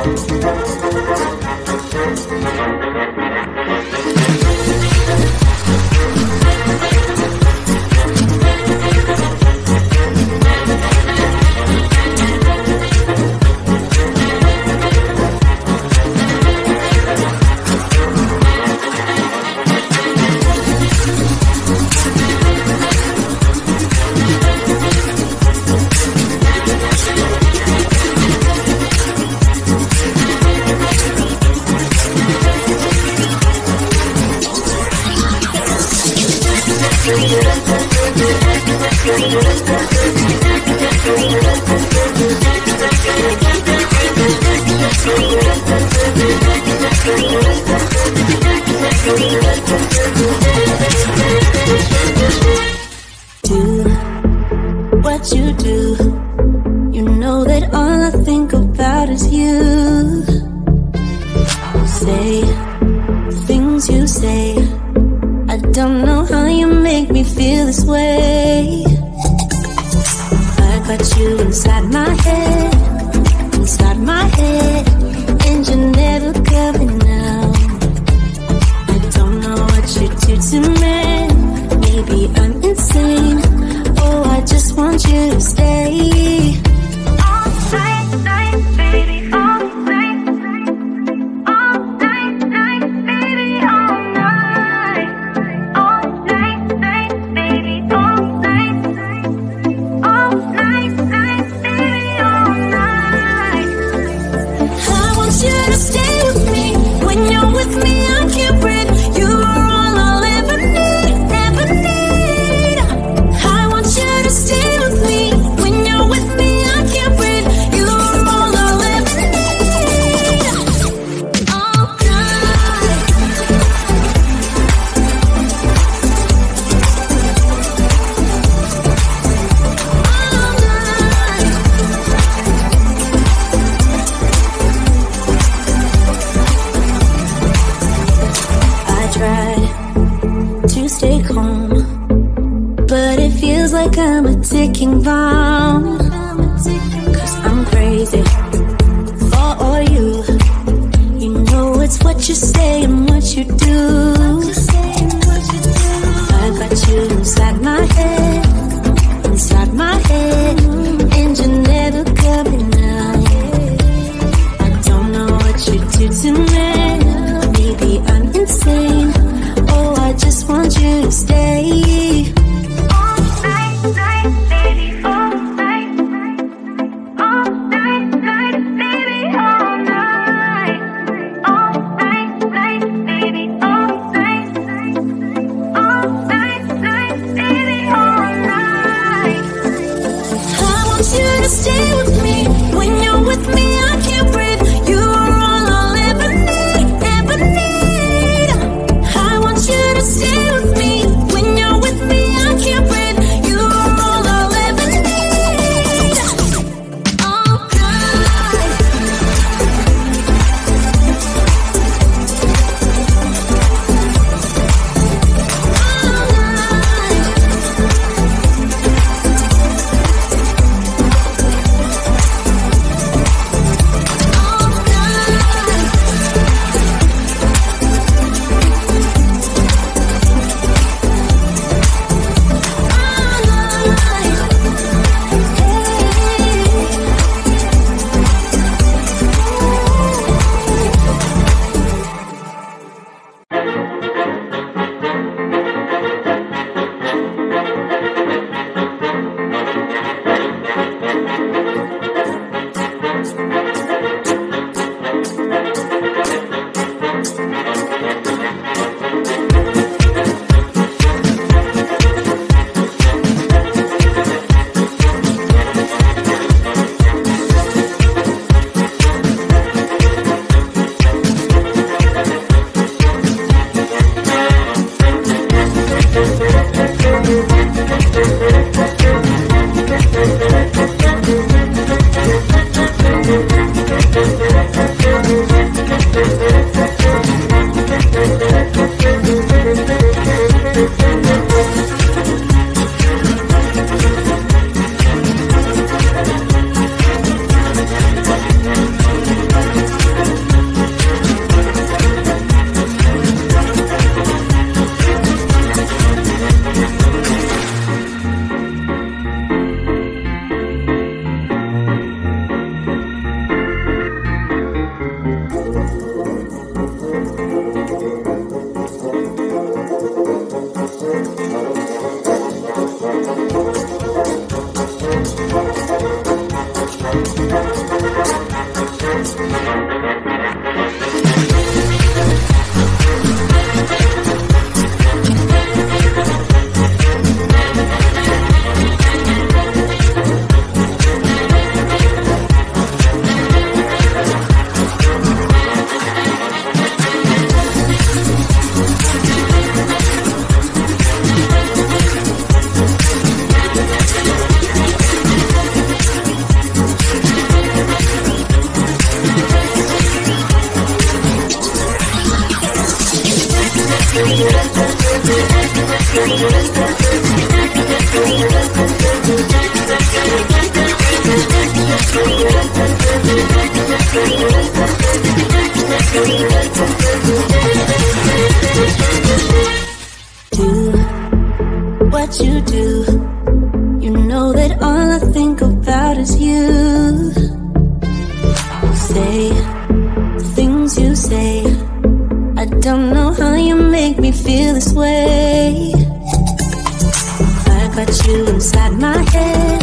What you do, you know that all I think about is you. Say the things you say, I don't know how you make me feel this way. I got you inside my head, and you're never coming out. I don't know what you do to me, maybe I'm insane. Oh, I just want you to stay. All night, night, baby, all night. All night, night, baby, all night. All night, night, baby, all night. All night, night, baby, all night. I want you to stay with me. When you're with me, I can't breathe. You are all I'll ever need, ever need. I want you to stay with me. When you're with me, I can't breathe. You are all I'll ever need. All night. All night. I tried to stay calm, but it feels like I'm a ticking bomb. Cause I'm crazy for all you. You know it's what you say and what you do. I got you inside my head, and you're never coming out. I don't know what you do to me, maybe I'm insane. Oh, I just want you to stay. All night, night, baby, all night. All night, night, baby, all night. All night, night, baby, all What you do, you know that all I think about is you. Say things you say, I don't know how you make me feel this way. I got you inside my head,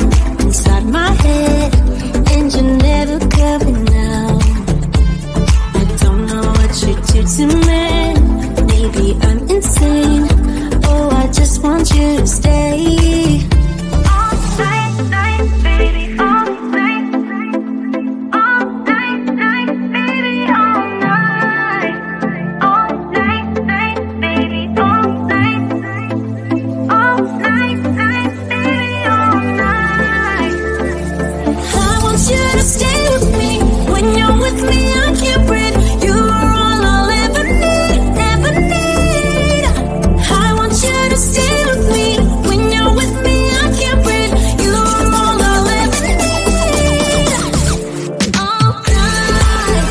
and you're never coming out. I don't know what you do to me, maybe I'm insane. Oh, I just want you to stay. All night, night, baby, all night. All night, night, baby, all night. All night, night, baby, all night. All night, night, baby, all night. I want you to stay with me. When you're with me, I can't breathe. You are all I'll ever need, ever need. I want you to stay with me. When you're with me, I can't breathe. You are all I'll ever need. All night.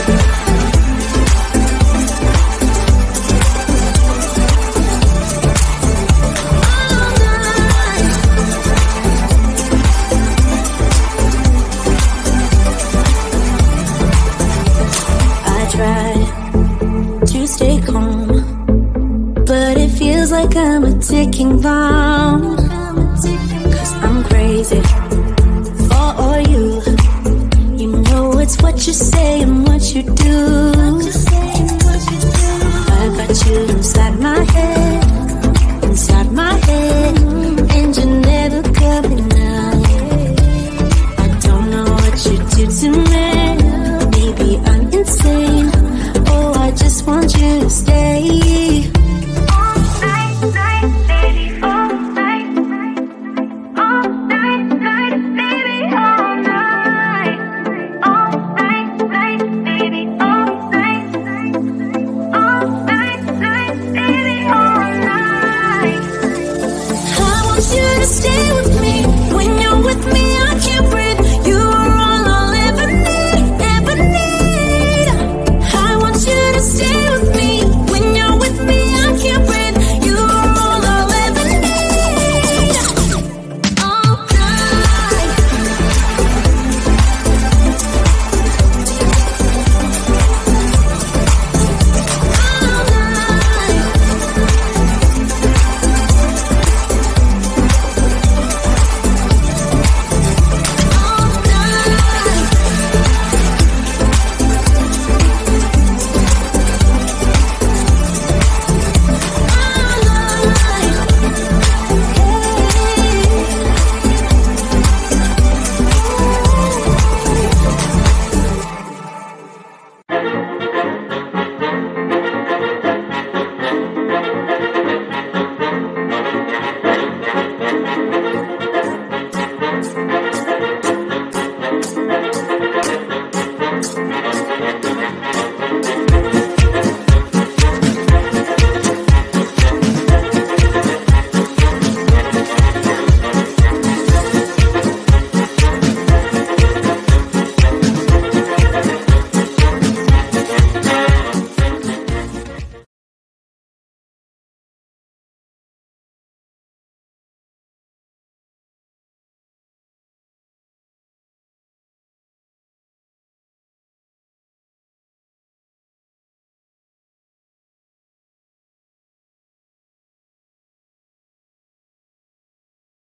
All night. I try to stay calm, but it feels like I'm a ticking bomb. Cause I'm crazy for you. You know it's what you say and what you do. I got you inside my head, and you're never coming out. I don't know what you do to me,